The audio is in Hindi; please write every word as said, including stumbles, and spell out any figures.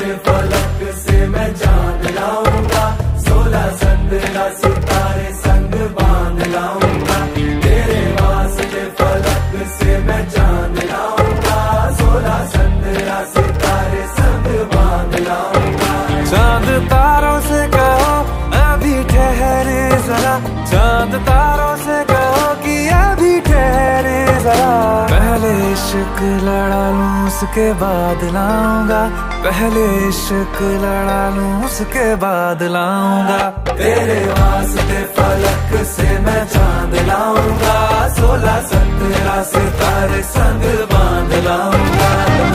के फलक से मैं चांद लाऊंगा, सोलह संद्रा सितारे संग बांध लाऊंगा। तेरे वास्ते फलक से मैं चांद लाऊंगा, सोलह संद्रा सितारे संग बांध लाऊंगा। चांद तारों से कहो अभी ठहरे जरा, चांद तारों से कहो कि अभी ठहरे जरा। पहले इश्क लड़ा लूं उसके बाद लाऊंगा, पहले इश्क लड़ा लूं उसके बाद लाऊंगा। तेरे वास्ते फलक से मैं चांद लाऊंगा, सोलह संद्रा सितारे संग बांध लाऊंगा।